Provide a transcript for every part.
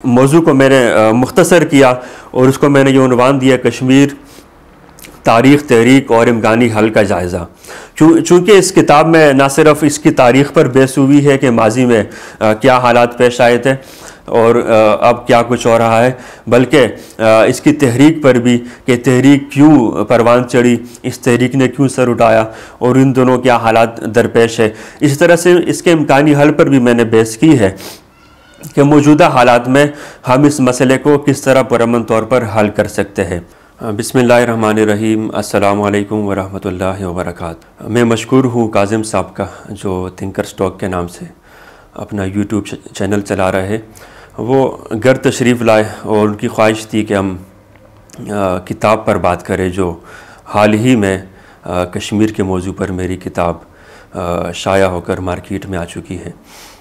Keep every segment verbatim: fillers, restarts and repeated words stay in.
मौजू को मैंने मुख्तसर किया और उसको मैंने ये उन्वान दिया, कश्मीर तारीख़, तहरीक और इम्कानी हल का जायज़ा। चूँकि इस किताब में ना सिर्फ इसकी तारीख़ पर बहस हुई है कि माजी में आ, क्या हालात पेश आए थे और आ, अब क्या कुछ हो रहा है, बल्कि इसकी तहरीक पर भी कि तहरीक क्यों परवान चढ़ी, इस तहरीक ने क्यों सर उठाया और इन दोनों क्या हालात दरपेश है। इसी तरह से इसके इम्कानी हल पर भी मैंने बहस की है कि मौजूदा हालात में हम इस मसले को किस तरह पुरअमन तौर पर हल कर सकते हैं। बिस्मिल्लाहिर्रहमानिर्रहीम, अस्सलामु अलैकुम वरहमतुल्लाहि वबरकातुहू। मैं मशकूर हूँ काजिम साहब का, जो थिंकर स्टॉक के नाम से अपना यूट्यूब चैनल चला रहे हैं। वो घर तशरीफ़ लाए और उनकी ख्वाहिश थी कि हम आ, किताब पर बात करें जो हाल ही में आ, कश्मीर के मौजू पर मेरी किताब आ, शाया होकर मार्केट में आ चुकी है।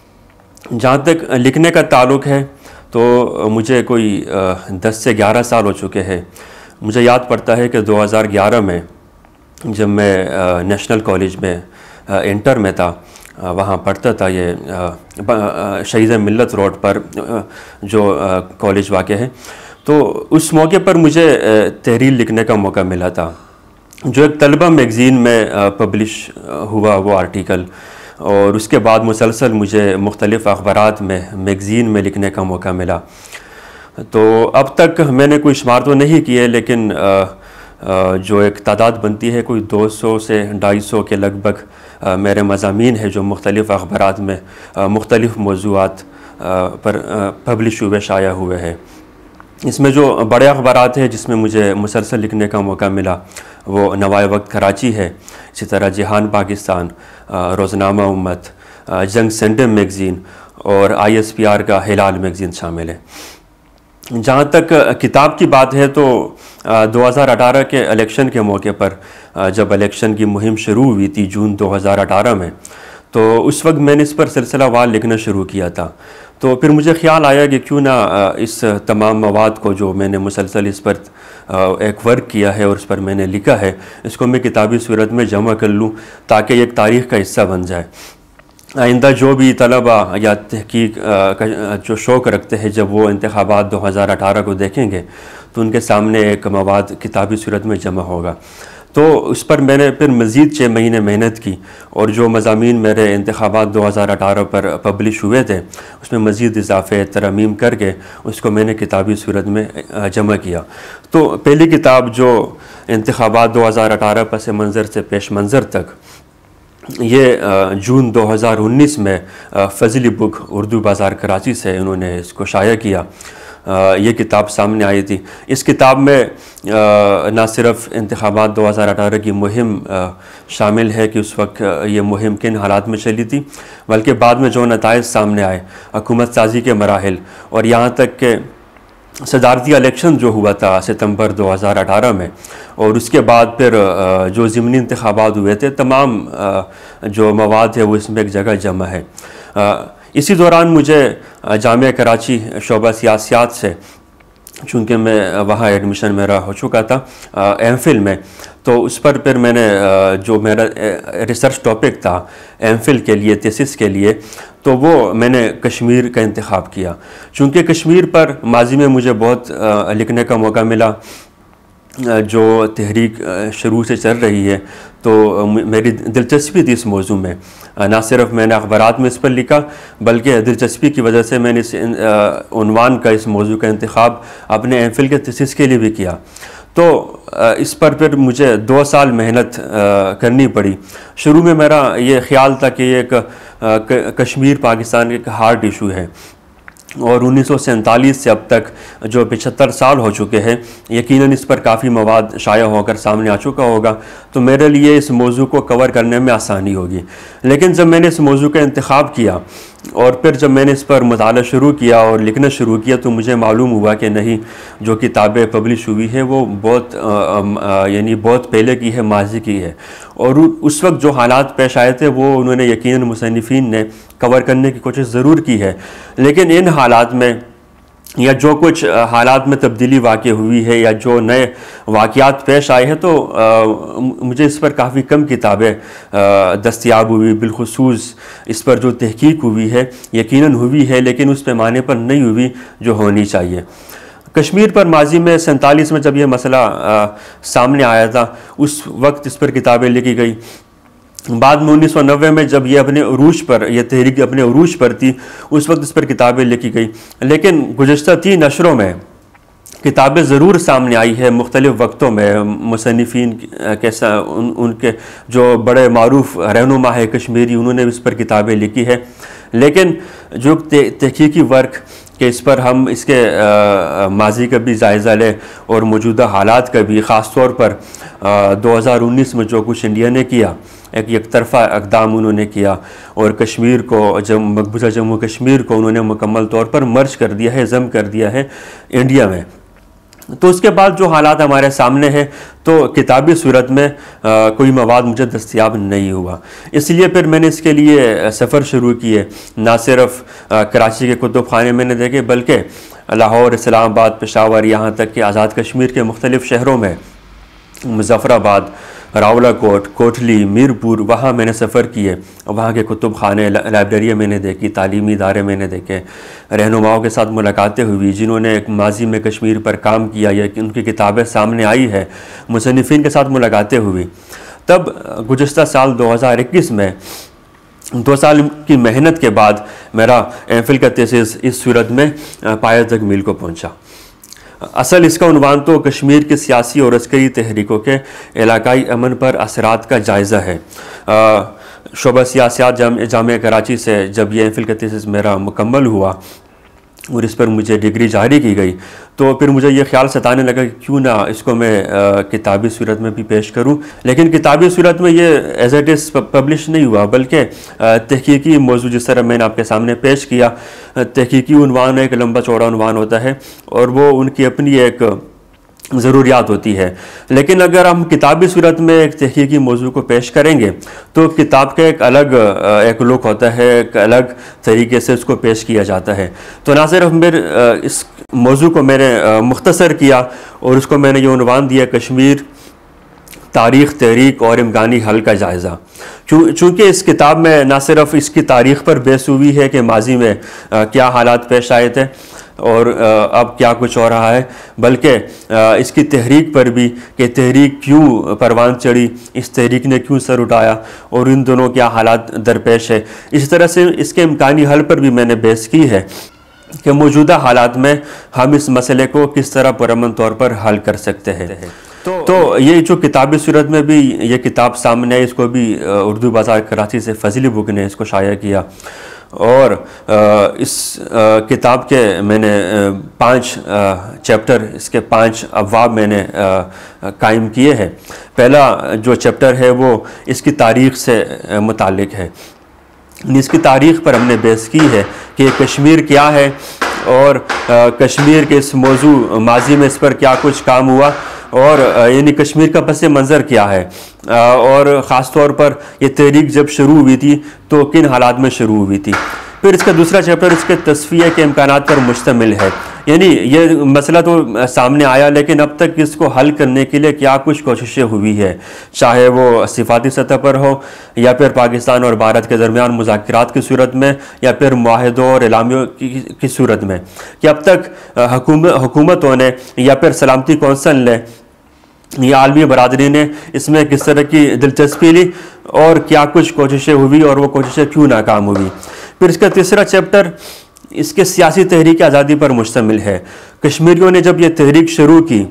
जहाँ तक लिखने का ताल्लुक़ है तो मुझे कोई दस से ग्यारह साल हो चुके हैं। मुझे याद पड़ता है कि दो हज़ार ग्यारह में जब मैं नेशनल कॉलेज में इंटर में था, वहाँ पढ़ता था, ये शहीद मिल्लत रोड पर जो कॉलेज वाक़ है, तो उस मौके पर मुझे तहरीर लिखने का मौका मिला था। जो एक तलबा मैगज़ीन में पब्लिश हुआ वो आर्टिकल, और उसके बाद मुसलसल मुझे मुख्तलिफ़ अखबारात में मैगज़ीन में लिखने का मौका मिला। तो अब तक मैंने कोई शुमार तो नहीं किए, लेकिन आ, आ, जो एक तादाद बनती है कोई दो सौ से ढाई सौ के लगभग मेरे मज़ामीन है जो मुख्तलिफ़ अखबारात में मुख्तलिफ़ मौज़ूआत पर पब्लिश हुए, शाया हुए हैं। इसमें जो बड़े अखबारात हैं जिसमें मुझे मुसलसल लिखने का मौका मिला वो नवाए वक्त कराची है, इसी तरह जहान पाकिस्तान, रोज़नामा उम्मत, जंग सेंडम मैगज़ीन और आई एस पी आर का हिलाल मैगज़ीन शामिल है। जहाँ तक किताब की बात है तो दो हज़ार अठारह के इलेक्शन के मौके पर जब इलेक्शन की मुहिम शुरू हुई थी जून दो हज़ार अठारह में, तो उस वक्त मैंने इस पर सिलसिलावार लिखना शुरू किया था। तो फिर मुझे ख्याल आया कि क्यों ना इस तमाम मवाद को जो मैंने मुसलसल इस पर एक वर्क किया है और उस पर मैंने लिखा है, इसको मैं किताबी सूरत में जमा कर लूँ ताकि एक तारीख़ का हिस्सा बन जाए। आइंदा जो भी तलबा या तहकीक जो शौक़ रखते हैं, जब वो इंतखाबात दो हज़ार अठारह को देखेंगे तो उनके सामने एक मवाद किताबी सूरत में जमा होगा। तो उस पर मैंने फिर मज़ीद छः महीने मेहनत की और जो मज़ामीन मेरे इंतखाबात दो हज़ार अठारह पर पब्लिश हुए थे उसमें मज़ीद इजाफ़े तरमीम करके उसको मैंने किताबी सूरत में जमा किया। तो पहली किताब जो इंतखाबात दो हज़ार अठारह पस मंज़र से पेश मंज़र तक, ये जून दो हज़ार उन्नीस में फ़ज़ली बुक उर्दू बाज़ार कराची से उन्होंने इसको शाया किया। ये किताब सामने आई थी। इस किताब में ना सिर्फ इंतखाबात दो हज़ार अठारह की मुहिम शामिल है कि उस वक्त ये मुहिम किन हालात में चली थी, बल्कि बाद में जो नताइज सामने आए, हुकूमत साजी के मराहिल, और यहाँ तक कि सदारती इलेक्शन जो हुआ था सितंबर दो हज़ार अठारह में, और उसके बाद फिर जो ज़िमनी इंतखाबात हुए थे, तमाम जो मवाद है वो इसमें एक जगह जमा है। इसी दौरान मुझे जामिया कराची शोबा सियासियात से, चूँकि मैं वहाँ एडमिशन मेरा हो चुका था एम फिल में, तो उस पर फिर मैंने जो मेरा रिसर्च टॉपिक था एम फिल के लिए, थीसिस के लिए, तो वो मैंने कश्मीर का इंतखाब किया। चूँकि कश्मीर पर माजी में मुझे बहुत लिखने का मौका मिला, जो तहरीक शुरू से चल रही है, तो मेरी दिलचस्पी थी इस मौजू में। ना सिर्फ मैंने अखबारात में इस पर लिखा, बल्कि दिलचस्पी की वजह से मैंने इस उन्वान का, इस मौजू का इंतखाब अपने एम फिल के थीसिस के लिए भी किया। तो इस पर फिर मुझे दो साल मेहनत करनी पड़ी। शुरू में मेरा ये ख्याल था कि एक कश्मीर पाकिस्तान का एक हार्ड इशू है, और उन्नीस सौ सैंतालीस से अब तक जो पचहत्तर साल हो चुके हैं, यकीनन इस पर काफ़ी मवाद शाया होकर सामने आ चुका होगा, तो मेरे लिए इस मौजू को कवर करने में आसानी होगी। लेकिन जब मैंने इस मौजू का इंतखाब किया और फिर जब मैंने इस पर मुताला शुरू किया और लिखना शुरू किया, तो मुझे मालूम हुआ कि नहीं, जो किताबें पब्लिश हुई है वो बहुत यानी बहुत पहले की है, माजी की है, और उस वक्त जो हालात पेश आए थे वो उन्होंने यकीनन मुसन्निफीन ने कवर करने की कोशिश ज़रूर की है। लेकिन इन हालात में या जो कुछ हालात में तब्दीली वाक़ हुई है या जो नए वाक़यात पेश आए हैं, तो आ, मुझे इस पर काफ़ी कम किताबें दस्तयाब हुई। बिलखुसूस इस पर जो तहकीक हुई है यकीनन हुई है, लेकिन उस पैमाने पर नहीं हुई जो होनी चाहिए। कश्मीर पर माजी में सैंतालीस में जब यह मसला आ, सामने आया था, उस वक्त इस पर किताबें लिखी गई। बाद में उन्नीस सौ नब्बे में जब ये अपने उरूज पर, यह तहरीक अपने उरूज पर थी, उस वक्त इस पर किताबें लिखी गई। लेकिन गुज़श्ता तीन नशरों में किताबें ज़रूर सामने आई है मुख्तलिफ़ वक्तों में। मुसन्निफ़ीन के उन, उनके जो बड़े मारूफ रहनुमा है कश्मीरी, उन्होंने इस पर किताबें लिखी है। लेकिन जो तहकीकी वर्क कि इस पर हम इसके माजी का भी जायज़ा लें और मौजूदा हालात का भी, ख़ास तौर पर दो हज़ार उन्नीस में जो कुछ इंडिया ने किया, एक एक तरफ़ा इक़दाम उन्होंने किया और कश्मीर को, जब मकबूजा जम्मू कश्मीर को उन्होंने मुकम्मल तौर पर मर्ज कर दिया है, ज़म कर दिया है इंडिया में। तो उसके बाद जो हालात हमारे सामने हैं, तो किताबी सूरत में आ, कोई मवाद मुझे दस्तयाब नहीं हुआ। इसलिए फिर मैंने इसके लिए सफ़र शुरू किए। ना सिर्फ कराची के कुतुब खाने मैंने देखे, बल्कि लाहौर, इस्लामाबाद, पेशावर, यहाँ तक कि आज़ाद कश्मीर के मुख्तलिफ़ शहरों में, मुज़फ़्फ़राबाद, रावलाकोट, कोटली, मीरपुर, वहाँ मैंने सफ़र किए। वहाँ के कुतुब खाने, लाइब्रेरियाँ मैंने देखी, तालीमी इदारे मैंने देखे, रहनुमाओं के साथ मुलाकातें हुई जिन्होंने एक माजी में कश्मीर पर काम किया या उनकी किताबें सामने आई है, मुसन्निफ़ीन के साथ मुलाकातें हुई। तब गुज़श्ता साल दो हज़ार इक्कीस में दो साल की मेहनत के बाद मेरा एम फिल का थीसिस इस सूरत में पाया तक मील को पहुँचा। असल इसका उन्वान तो कश्मीर के सियासी और अस्करी तहरीकों के इलाकाई अमन पर असरात का जायज़ा है। शोबा सियासत जाम, जामिया कराची से जब ये एम फिल का थीसिस मेरा मुकम्मल हुआ और इस पर मुझे डिग्री जारी की गई, तो फिर मुझे ये ख्याल सताने लगा कि क्यों ना इसको मैं किताबी सूरत में भी पेश करूं। लेकिन किताबी सूरत में ये एज इट इज़ पब्लिश नहीं हुआ, बल्कि तहकीकी मौजू जिस तरह मैंने आपके सामने पेश किया, तहकीकी उन्वान एक लंबा चौड़ा उन्वान होता है और वो उनकी अपनी एक ज़रूरियात होती है। लेकिन अगर हम किताबी सूरत में एक तहकीकी मौजू को पेश करेंगे तो किताब का एक अलग एक लुक होता है, एक अलग तरीके से उसको पेश किया जाता है। तो ना सिर्फ मेरे इस मौजू को मैंने मुख्तसर किया और उसको मैंने ये उन्वान दिया, कश्मीर तारीख़, तहरीक और इम्कानी हल का जायज़ा। चूँकि इस किताब में ना सिर्फ इसकी तारीख़ पर बेस हुई है कि माजी में क्या हालात पेश आए थे और अब क्या कुछ हो रहा है, बल्कि इसकी तहरीक पर भी कि तहरीक क्यों परवान चढ़ी, इस तहरीक ने क्यों सर उठाया और इन दोनों क्या हालात दरपेश है। इस तरह से इसके इम्कानी हल पर भी मैंने बहस की है कि मौजूदा हालात में हम इस मसले को किस तरह पुरअमन तौर पर हल कर सकते हैं। तो, तो ये जो किताबी सूरत में भी ये किताब सामने है, इसको भी उर्दू बाज़ार कराची से फजली बुक ने इसको शाया किया और इस किताब के मैंने पांच चैप्टर, इसके पांच अबवाब मैंने कायम किए हैं। पहला जो चैप्टर है वो इसकी तारीख़ से मुतालिक है। इसकी तारीख़ पर हमने बहस की है कि कश्मीर क्या है और कश्मीर के इस मौजू माजी में इस पर क्या कुछ काम हुआ और यानी कश्मीर का पस मंज़र क्या है और ख़ास तौर पर ये तहरीक जब शुरू हुई थी तो किन हालात में शुरू हुई थी। फिर इसका दूसरा चैप्टर इसके तस्फ़िया के इम्कानात पर मुश्तमिल है, यानी ये मसला तो सामने आया लेकिन अब तक इसको हल करने के लिए क्या कुछ कोशिशें हुई है, चाहे वो सिफाती सतह पर हो या फिर पाकिस्तान और भारत के दरमियान मुज़ाकरात की सूरत में या फिर मुआहदों और एलामियों की, की सूरत में, कि अब तक हुकूमतों ने या फिर सलामती कौंसल ने या आलमी बरादरी ने इसमें किस तरह की दिलचस्पी ली और क्या कुछ कोशिशें हुई और वो कोशिशें क्यों नाकाम हुई। फिर इसका तीसरा चैप्टर इसके सियासी तहरीक आज़ादी पर मुश्तमिल है। कश्मीरियों ने जब ये तहरीक शुरू की,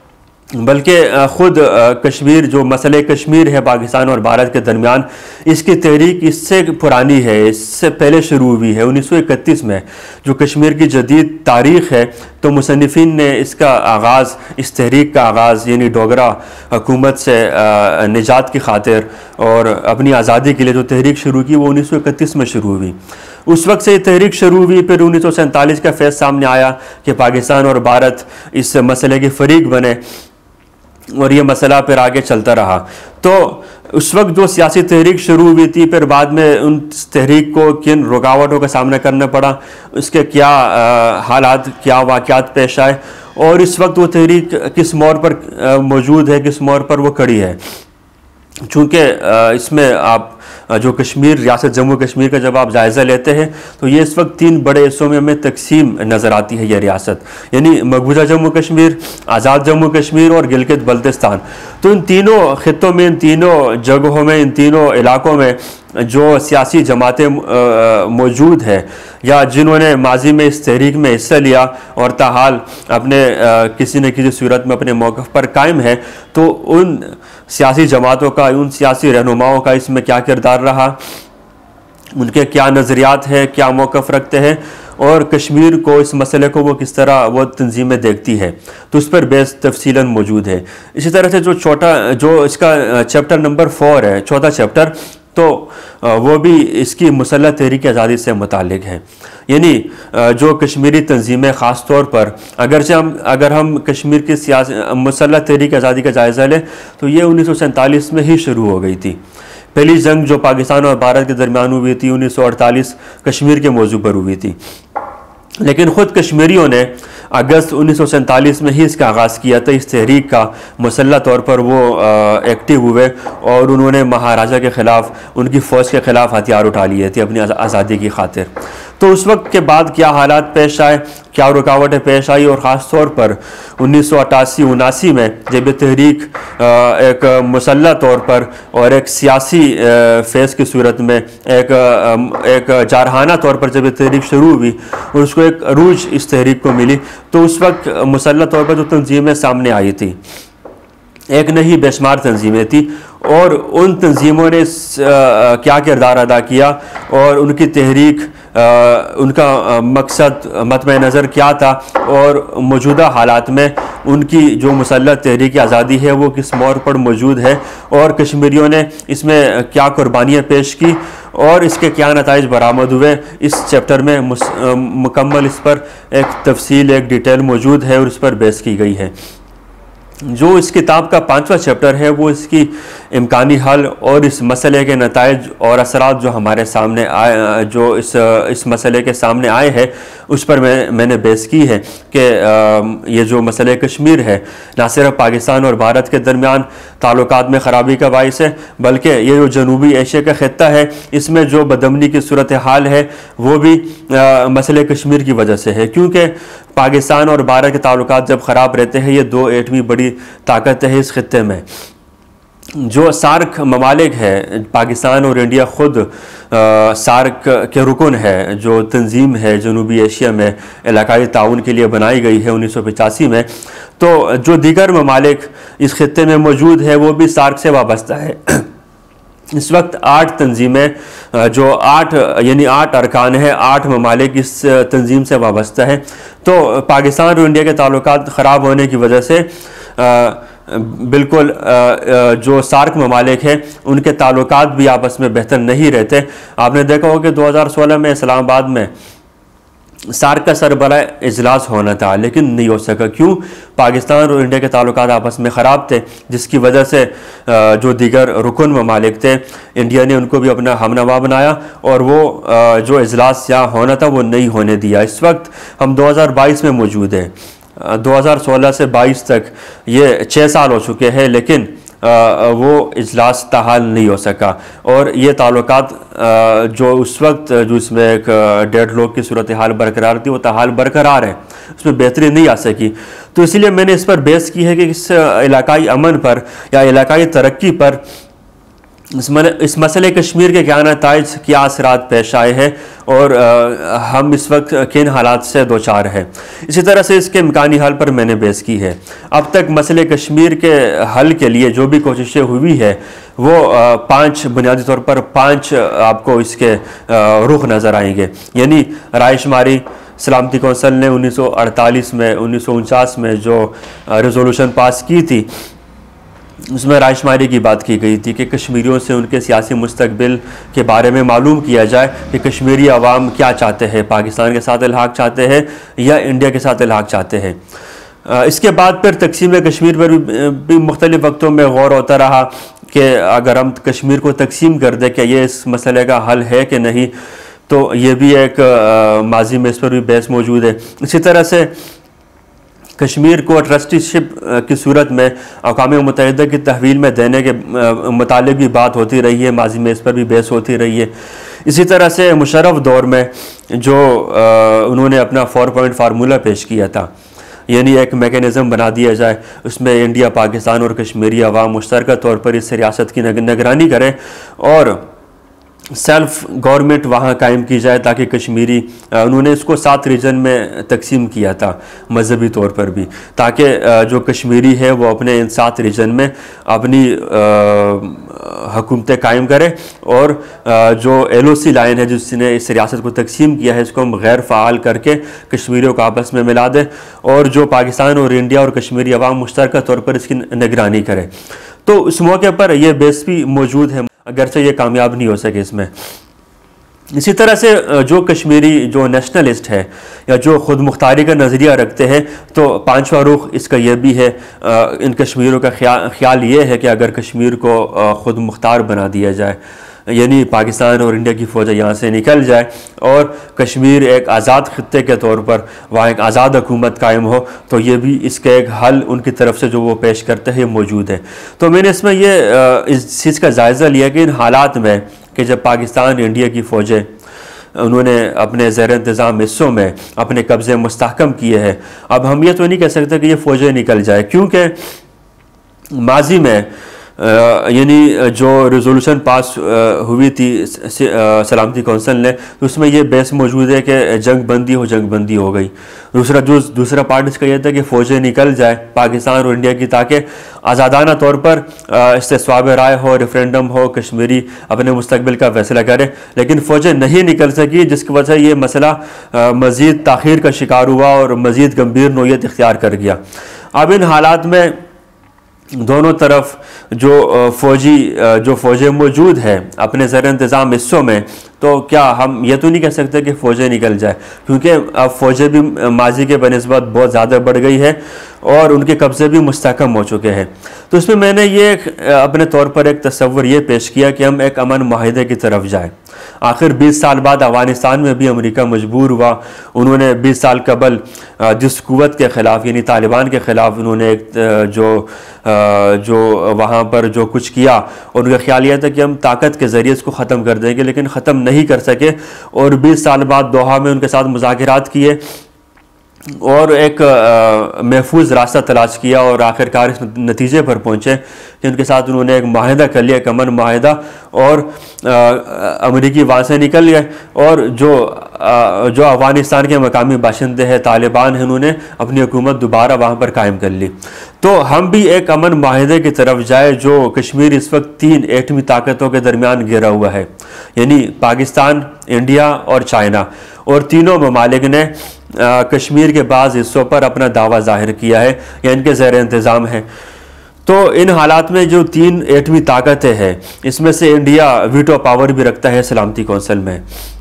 बल्कि ख़ुद कश्मीर जो मसले कश्मीर है पाकिस्तान और भारत के दरमियान, इसकी तहरीक इससे पुरानी है, इससे पहले शुरू हुई है उन्नीस सौ इकतीस में। जो कश्मीर की जदीद तारीख़ है तो मुसन्निफ़ीन ने इसका आगाज़, इस तहरीक का आगाज़ यानी डोगरा हुकूमत से निजात की खातिर और अपनी आज़ादी के लिए जो तहरीक शुरू की वो उन्नीस सौ इकतीस में शुरू हुई। उस वक्त से ये तहरीक शुरू हुई। फिर उन्नीस सौ सैंतालीस का फैज़ सामने आया कि पाकिस्तान और भारत इस मसले के फ़रीक बने और ये मसला फिर आगे चलता रहा। तो उस वक्त जो सियासी तहरीक शुरू हुई थी, फिर बाद में उन तहरीक को किन रुकावटों का सामना करना पड़ा, उसके क्या आ, हालात, क्या वाक़यात पेश आए, और इस वक्त वो तहरीक किस मोड़ पर मौजूद है, किस मोड़ पर वो खड़ी है। चूँकि इसमें आप जो कश्मीर, रियासत जम्मू कश्मीर का जब आप जायज़ा लेते हैं तो ये इस वक्त तीन बड़े हिस्सों में हमें तकसीम नज़र आती है। यह रियासत यानी मकबूजा जम्मू कश्मीर, आज़ाद जम्मू कश्मीर और गिलगित बल्तिस्तान। तो इन तीनों ख़ित्तों में, इन तीनों जगहों में, इन तीनों इलाकों में जो सियासी जमातें मौजूद है या जिन्होंने माजी में इस तहरीक में हिस्सा लिया और ताहाल अपने आ, किसी न किसी सूरत में अपने मौक़िफ़ पर कायम है, तो उन सियासी जमातों का, उन सियासी रहनुमाओं का इसमें क्या किरदार रहा, उनके क्या नज़रियात है, क्या मौक़िफ़ रखते हैं, और कश्मीर को, इस मसले को वो किस तरह वो तंजीमें देखती है, तो उस पर बेस तफसीलन मौजूद है। इसी तरह से जो छोटा, जो इसका चैप्टर नंबर फोर है, चौथा चैप्टर, तो वो भी इसकी मुसल्लह तहरीक आज़ादी से मुतालिक है। यानी जो कश्मीरी तंजीमें ख़ास तौर पर, अगरचे हम अगर हम कश्मीर की सियासी मुसल्लह तहरीक आज़ादी का जायज़ा लें तो ये उन्नीस सौ सैंतालीस में ही शुरू हो गई थी। पहली जंग जो पाकिस्तान और भारत के दरमियान हुई थी उन्नीस सौ अड़तालीस कश्मीर के मौजू पर हुई थी, लेकिन ख़ुद कश्मीरियों ने अगस्त उन्नीस सौ सैंतालीस में ही इसका आगाज़ किया था। इस तहरीक का मुसल्लह तौर पर वो एक्टिव हुए और उन्होंने महाराजा के ख़िलाफ़, उनकी फ़ौज के ख़िलाफ़ हथियार उठा लिए थे अपनी आज़ादी की खातिर। तो उस वक्त के बाद क्या हालात पेश आए, क्या रुकावटें पेश आई, और ख़ास तौर पर उन्नीस सौ अट्ठासी उनासी में जब ये तहरीक एक मुसल्लह तौर पर और एक सियासी फेज़ की सूरत में एक एक जारहाना तौर पर जब ये तहरीक शुरू हुई और उसको एक अरूज इस तहरीक को मिली, तो उस वक्त मुसल्लह तौर पर जो तंजीमें सामने आई थी, एक नहीं बेशुमार तंजीमें थी, और उन तंजीमों ने क्या किरदार अदा किया और उनकी तहरीक, आ, उनका आ, मकसद, मतमे नज़र क्या था, और मौजूदा हालात में उनकी जो मुसल्लह तहरीक आज़ादी है वो किस मोड़ पर मौजूद है, और कश्मीरियों ने इसमें क्या कुर्बानियाँ पेश की और इसके क्या नताइज बरामद हुए। इस चैप्टर में मुकम्मल इस पर एक तफसील, एक डिटेल मौजूद है और इस पर बहस की गई है। जो इस किताब का पाँचवा चैप्टर है वो इसकी इम्कानी हल और इस मसले के नताइज और असरात जो हमारे सामने आए, जो इस इस मसले के सामने आए हैं, उस पर मैं मैंने बहस की है कि ये जो मसले कश्मीर है ना सिर्फ पाकिस्तान और भारत के दरमियान ताल्लुकात में ख़राबी का बाइस है, बल्कि ये जो जनूबी एशिया का ख़ित्ता है इसमें जो बदअमनी की सूरत हाल है वो भी आ, मसले कश्मीर की वजह से है। क्योंकि पाकिस्तान और भारत के ताल्लुकात जब ख़राब रहते हैं, ये दो एटमी बड़ी ताकत है इस खित्ते में। जो सार्क ममालिक है, पाकिस्तान और इंडिया खुद आ, सार्क के रुकन है, जो तंजीम है जनूबी एशिया में इलाकाई ताउन के लिए बनाई गई है उन्नीस सौ पचासी में, तो जो दीगर ममालिक इस खित्ते में मौजूद है वो भी सार्क से वाबस्ता है। इस वक्त आठ तंजीमें, जो आठ यानी आठ अरकान है, आठ ममालिक इस तंजीम से वाबस्ता है। तो पाकिस्तान और इंडिया के ताल्लुकात ख़राब होने की वजह से आ, बिल्कुल जो सार्क ममालिक हैं उनके ताल्लुकात भी आपस में बेहतर नहीं रहते। आपने देखा होगा कि दो हज़ार सोलह में इस्लामाबाद में सार्क का सरबरा इजलास होना था, लेकिन नहीं हो सका। क्यों? पाकिस्तान और इंडिया के ताल्लुकात आपस में ख़राब थे, जिसकी वजह से जो दीगर रुकन ममालिक थे इंडिया ने उनको भी अपना हमनवा बनाया और वो जो इजलास यहाँ होना था वो नहीं होने दिया। इस वक्त हम दो हज़ार बाईस में मौजूद हैं, दो हज़ार सोलह से बाईस तक ये छः साल हो चुके हैं, लेकिन आ, वो इजलास ताहाल नहीं हो सका और ये ताल्लुकात जो उस वक्त जो इसमें एक डेढ़ लोग की सूरत हाल बरकरार थी वो ताहाल बरकरार है, उसमें बेहतरी नहीं आ सकी। तो इसलिए मैंने इस पर बहस की है कि इस इलाकाई अमन पर या इलाकाई तरक्की पर इस, इस मसले कश्मीर के क्या नताइज, क्या असरात पेश आए हैं और आ, हम इस वक्त किन हालात से दो चार हैं। इसी तरह से इसके इम्कानी हल पर मैंने बहस की है। अब तक मसले कश्मीर के हल के लिए जो भी कोशिशें हुई है वो आ, पाँच बुनियादी तौर पर पाँच आपको इसके रुख नज़र आएंगे। यानी रायशुमारी, सलामती कौंसिल ने उन्नीस सौ अड़तालीस में उन्नीस सौ उनचास में जो रेजोल्यूशन पास की थी उसमें रायशुमारी की बात की गई थी कि कश्मीरियों से उनके सियासी मुस्तकबिल के बारे में मालूम किया जाए कि कश्मीरी अवाम क्या चाहते हैं, पाकिस्तान के साथ इल्हाक चाहते हैं या इंडिया के साथ इल्हाक चाहते हैं। इसके बाद फिर तकसीम कश्मीर पर भी, भी मुख्तलिफ़ वक्तों में गौर होता रहा कि अगर हम कश्मीर को तकसीम कर दें कि ये इस मसले का हल है कि नहीं, तो ये भी एक माजी में इस पर भी बहस मौजूद है। इसी तरह से कश्मीर को ट्रस्टीशिप की सूरत में अक़वाम मुत्तहिदा की तहवील में देने के मुतालिक भी बात होती रही है, माजी में इस पर भी बहस होती रही है। इसी तरह से मुशर्रफ दौर में जो उन्होंने अपना फोर पॉइंट फार्मूला पेश किया था, यानी एक मेकनिज़म बना दिया जाए, उसमें इंडिया, पाकिस्तान और कश्मीरी अवाम मुश्तरका तौर पर इस रियासत की निगरानी करें और सेल्फ गवर्नमेंट वहाँ कायम की जाए, ताकि कश्मीरी, उन्होंने इसको सात रीजन में तकसीम किया था मजहबी तौर पर भी, ताकि जो कश्मीरी है वो अपने इन सात रीजन में अपनी हुकूमतें कायम करे और जो एल ओ सी लाइन है जिसने इस रियासत को तकसीम किया है, इसको हम गैर फ़ाल करके कश्मीरियों को आपस में मिला दें और जो पाकिस्तान और इंडिया और कश्मीरी अवाम मुश्तरका तौर पर इसकी निगरानी करे। तो इस मौके पर यह बेस भी मौजूद है, अगरचे ये कामयाब नहीं हो सके इसमें। इसी तरह से जो कश्मीरी जो नेशनलिस्ट है या जो ख़ुद मुख्तारी का नज़रिया रखते हैं, तो पांचवा रुख इसका यह भी है, इन कश्मीरों का ख्याल ख्याल ये है कि अगर कश्मीर को ख़ुद मुख्तार बना दिया जाए, यानी पाकिस्तान और इंडिया की फ़ौज यहाँ से निकल जाए और कश्मीर एक आज़ाद ख़ित्ते के तौर पर वहाँ एक आज़ाद हुकूमत कायम हो, तो ये भी इसका एक हल उनकी तरफ से जो वो पेश करते हैं मौजूद है। तो मैंने इसमें ये इस चीज़ का जायज़ा लिया कि इन हालात में कि जब पाकिस्तान इंडिया की फ़ौजें उन्होंने अपने ज़ेर इंतज़ाम हिस्सों में अपने कब्ज़े मुस्तहकम किए हैं, अब हम ये तो नहीं कह सकते कि ये फ़ौजें निकल जाए, क्योंकि माजी में यानी जो रेजोल्यूशन पास हुई थी सलामती कौंसिल ने, तो उसमें ये बहस मौजूद है कि जंग बंदी हो जंग बंदी हो गई। दूसरा जो दूसरा पार्ट इसका यह था कि फ़ौजें निकल जाए पाकिस्तान और इंडिया की, ताकि आज़ादाना तौर पर इस्तिस्वाब राय हो, रेफरेंडम हो, कश्मीरी अपने मुस्तकबिल का फैसला करे, लेकिन फ़ौजें नहीं निकल सकी, जिसकी वजह ये मसला मज़ीद ताख़ीर का शिकार हुआ और मज़ीद गंभीर नोयत इख्तियार कर गया। अब इन हालात में दोनों तरफ जो फ़ौजी जो फ़ौजें मौजूद है अपने ज़र इंतज़ाम हिस्सों में, तो क्या हम ये तो नहीं कह सकते कि फ़ौजें निकल जाए, क्योंकि अब फ़ौजें भी माजी के बनस्बत बहुत ज़्यादा बढ़ गई है और उनके कब्ज़े भी मुस्तहकम हो चुके हैं। तो इसमें मैंने ये अपने तौर पर एक तस्वर ये पेश किया कि हम एक अमन माहिदे की तरफ जाएँ। आखिर बीस साल बाद अफ़गानिस्तान में भी अमेरिका मजबूर हुआ, उन्होंने बीस साल कबल जिस कुव्वत के ख़िलाफ़ यानी तालिबान के ख़िलाफ़ उन्होंने एक जो जो वहाँ पर जो कुछ किया, और उनका ख्याल यह था कि हम ताकत के ज़रिए इसको ख़त्म कर देंगे, लेकिन ख़त्म नहीं कर सके और बीस साल बाद दोहा में उनके साथ मुज़ाकरात किए और एक महफूज रास्ता तलाश किया और आखिरकार इस नतीजे पर पहुँचे कि उनके साथ उन्होंने एक माहिदा कर लिया, एक अमन माहिदा, और अमरीकी वहाँ से निकल गए और जो आ, जो अफ़गानिस्तान के मकामी बाशिंदे हैं, तालिबान हैं, उन्होंने अपनी हुकूमत दोबारा वहाँ पर कायम कर ली। तो हम भी एक अमन माहिदे की तरफ जाए, जो कश्मीर इस वक्त तीन एटमी ताकतों के दरमियान घिरा हुआ है, यानी पाकिस्तान, इंडिया और चाइना, और तीनों ममालिक ने आ, कश्मीर के बाज़ हिस्सों पर अपना दावा ज़ाहिर किया है या इनके ज़ेर इंतज़ाम है। तो इन हालात में जो तीन एटमी ताकतें हैं, इसमें से इंडिया वीटो पावर भी रखता है सलामती कौंसिल में,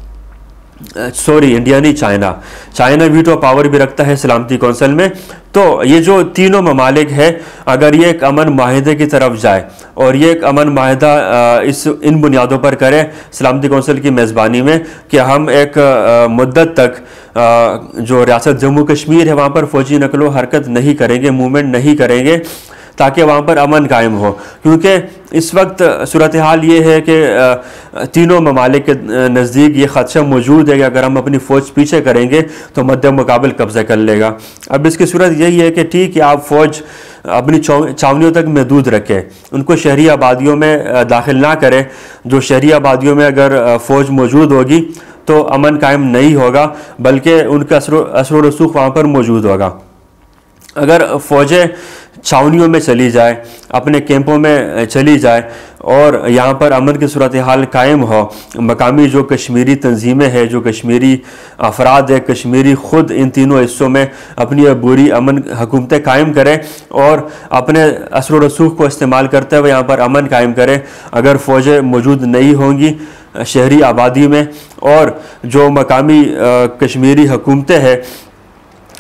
सॉरी इंडिया नहीं, चाइना चाइना वीटो पावर भी रखता है सलामती कौंसिल में। तो ये जो तीनों ममालिक है, अगर ये एक अमन माहिदे की तरफ जाए और ये एक अमन माहिदा इस इन बुनियादों पर करे सलामती कौंसिल की मेज़बानी में कि हम एक मुद्दत तक जो रियासत जम्मू कश्मीर है वहाँ पर फ़ौजी नकलो हरकत नहीं करेंगे, मूवमेंट नहीं करेंगे, ताकि वहाँ पर अमन कायम हो, क्योंकि इस वक्त सूरत हाल ये है कि तीनों ममालिक के नज़दीक ये ख़दशा मौजूद है कि अगर हम अपनी फ़ौज पीछे करेंगे तो मद्दे मुकाबिल कब्ज़ा कर लेगा। अब इसकी सूरत यही है कि ठीक है, आप फ़ौज अपनी छावनियों तक महदूद रखें, उनको शहरी आबादियों में दाखिल ना करें। जो शहरी आबादियों में अगर फ़ौज मौजूद होगी तो अमन कायम नहीं होगा, बल्कि उनका असर व रसूख वहाँ पर मौजूद होगा। अगर फ़ौजें छावनियों में चली जाए, अपने कैंपों में चली जाए और यहाँ पर अमन की सूरत हाल कायम हो, मकामी जो कश्मीरी तंजीमें हैं, जो कश्मीरी अफराद है, कश्मीरी ख़ुद इन तीनों हिस्सों में अपनी अबूरी अमन हुकूमतें कायम करें और अपने असर व रसूख को इस्तेमाल करते हुए यहाँ पर अमन कायम करें। अगर फ़ौजें मौजूद नहीं होंगी शहरी आबादी में और जो मकामी कश्मीरी हुकूमतें हैं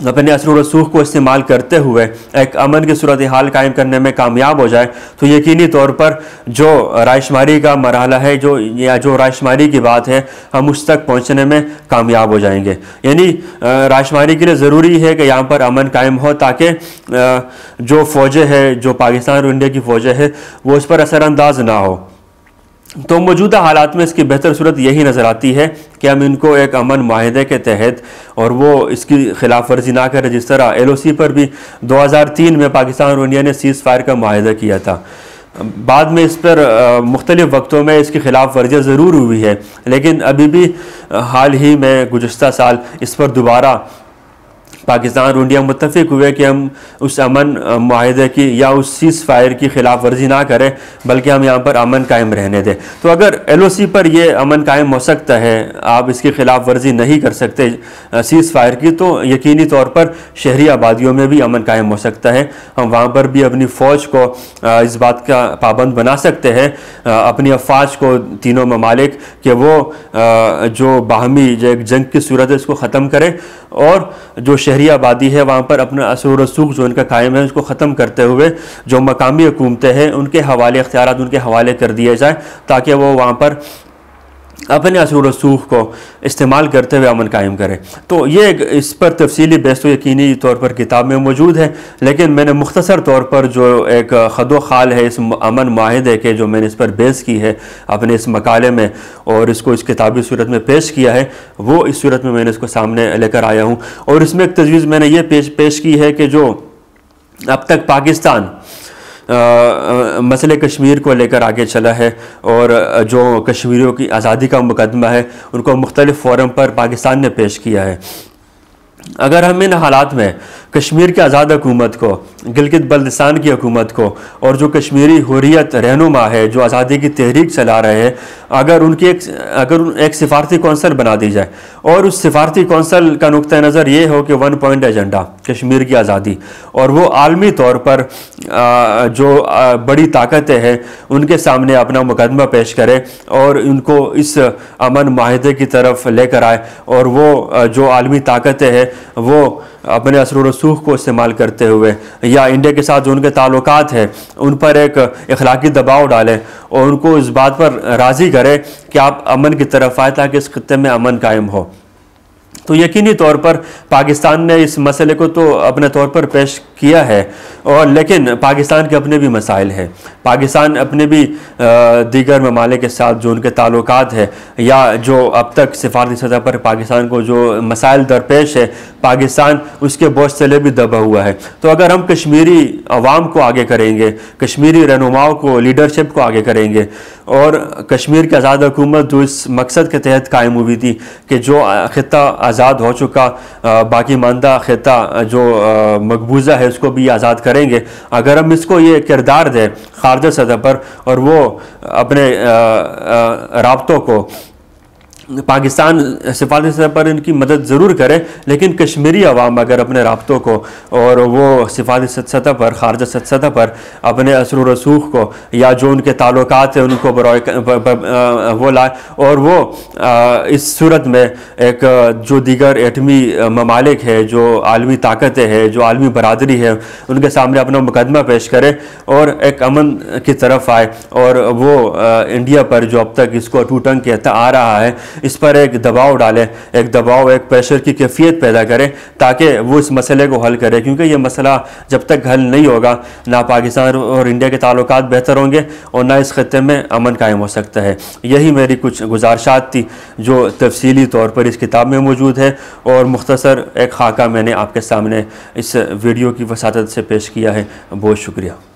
अपने असर व रसूख को इस्तेमाल करते हुए एक अमन की सूरत हाल कायम करने में कामयाब हो जाए तो यकीनी तौर पर जो रायशुमारी का मरहला है, जो या जो रायशुमारी की बात है, हम उस तक पहुंचने में कामयाब हो जाएंगे। यानी रायशुमारी के लिए ज़रूरी है कि यहाँ पर अमन कायम हो ताकि जो फ़ौजें हैं, जो पाकिस्तान और इंडिया की फ़ौजें हैं, वो उस पर असरअंदाज ना हो। तो मौजूदा हालात में इसकी बेहतर सूरत यही नज़र आती है कि हम इनको एक अमन माहिदे के तहत, और वो इसकी खिलाफ वर्जी ना करें। जिस तरह एल ओ सी पर भी दो हज़ार तीन में पाकिस्तान और इंडिया ने सीज़ फायर का माहिदा किया था। बाद में इस पर मुख्तलिफ़ वक्तों में इसकी खिलाफ वर्जियाँ ज़रूर हुई है, लेकिन अभी भी हाल ही में गुज़श्ता साल इस पर दोबारा पाकिस्तान और इंडिया मुत्तफ़िक हुए कि हम उस अमन माहिदे की या उस सीज़ फायर की खिलाफ वर्जी ना करें, बल्कि हम यहाँ पर अमन कायम रहने दें। तो अगर एल ओ सी पर यह अमन कायम हो सकता है, आप इसकी खिलाफ वर्जी नहीं कर सकते सीज़ फायर की, तो यकीनी तौर पर शहरी आबादियों में भी अमन कायम हो सकता है। हम वहाँ पर भी अपनी फ़ौज को इस बात का पाबंद बना सकते हैं, अपनी अफवाज को, तीनों ममालिक, कि वो जो बाहमी एक जंग की सूरत है इसको ख़त्म करें, और जो शहरी आबादी है वहाँ पर अपना असर व रसूख जो इनका कायम है उसको ख़त्म करते हुए जो मकामी हुकूमतें हैं उनके हवाले इख्तियारात उनके हवाले कर दिए जाए, ताकि वो वहाँ पर अपने असर व रसूख को इस्तेमाल करते हुए अमन कायम करें। तो ये इस पर तफसीली बहस तो यकीनी तौर पर किताब में मौजूद है, लेकिन मैंने मुख्तसर तौर पर जो एक खदो खाल है इस अमन माहिदे के, जो मैंने इस पर बहस की है अपने इस मकाले में और इसको इस किताबी सूरत में पेश किया है, वो इस सूरत में मैंने इसको सामने लेकर आया हूँ। और इसमें एक तजवीज़ मैंने ये पेश पेश की है कि जो अब तक पाकिस्तान मसले कश्मीर को लेकर आगे चला है, और जो कश्मीरियों की आज़ादी का मुकदमा है उनको मुख्तलिफ़ फ़ोरम पर पाकिस्तान ने पेश किया है। अगर हम इन हालात में कश्मीर की आज़ाद हुकूमत को, गिलगित बल्तिस्तान की हुकूमत को, और जो कश्मीरी हुर्रियत रहनुमा है जो आज़ादी की तहरीक चला रहे हैं, अगर उनकी एक अगर एक सिफारती कौंसल बना दी जाए और उस सिफारती कौंसल का नुक्ता नज़र ये हो कि वन पॉइंट एजेंडा कश्मीर की आज़ादी, और वो आलमी तौर पर जो बड़ी ताकतें हैं उनके सामने अपना मुकदमा पेश करे और उनको इस अमन माहिदे की तरफ लेकर आए, और वो जो आलमी ताकतें हैं वो अपने असर व रसूख को इस्तेमाल करते हुए या इंडिया के साथ जो उनके ताल्लुकात हैं उन पर एक इखलाकी दबाव डालें और उनको इस बात पर राज़ी करें कि आप अमन की तरफ आए ताकि इस खित्ते में अमन कायम हो। तो यकीनी तौर पर पाकिस्तान ने इस मसले को तो अपने तौर पर पेश किया है, और लेकिन पाकिस्तान के अपने भी मसाइल हैं। पाकिस्तान अपने भी दीगर ममालिक के साथ जो उनके ताल्लुकात है या जो अब तक सिफारती सतह पर पाकिस्तान को जो मसाइल दरपेश है, पाकिस्तान उसके बोझ तले भी दबा हुआ है। तो अगर हम कश्मीरी अवाम को आगे करेंगे, कश्मीरी रहनुमाओं को, लीडरशिप को आगे करेंगे, और कश्मीर की आज़ाद हुकूमत जो इस मकसद के तहत कायम हुई थी कि जो खित्ता आज़ाद हो चुका, बाकी मानदा खित्ता जो मकबूजा है उसको भी आज़ाद करेंगे, अगर हम इसको ये किरदार दें खारजा सतह पर और वो अपने राब्तों को पाकिस्तान सिफारती सतह पर इनकी मदद ज़रूर करे, लेकिन कश्मीरी अवाम अगर अपने राब्तों को और वो सिफारती सतह पर, खारजा सतह पर अपने असर व रसूख को या जो उनके ताल्लुकात हैं उनको वो लाए, और वो इस सूरत में एक जो दीगर एटमी ममालिक है, जो आलमी ताकतें हैं, जो आलमी बरादरी है, उनके सामने अपना मुकदमा पेश करे और एक अमन की तरफ आए, और वो इंडिया पर जो अब तक इसको टूटंग कहता आ रहा है इस पर एक दबाव डालें, एक दबाव, एक प्रेशर की कैफियत पैदा करें ताकि वो इस मसले को हल करे, क्योंकि ये मसला जब तक हल नहीं होगा ना पाकिस्तान और इंडिया के ताल्लुकात बेहतर होंगे और ना इस खत्ते में अमन कायम हो सकता है। यही मेरी कुछ गुजारिशात थी जो तफसीली तौर पर इस किताब में मौजूद है, और मुख्तसर एक खाका मैंने आपके सामने इस वीडियो की वसातत से पेश किया है। बहुत शुक्रिया।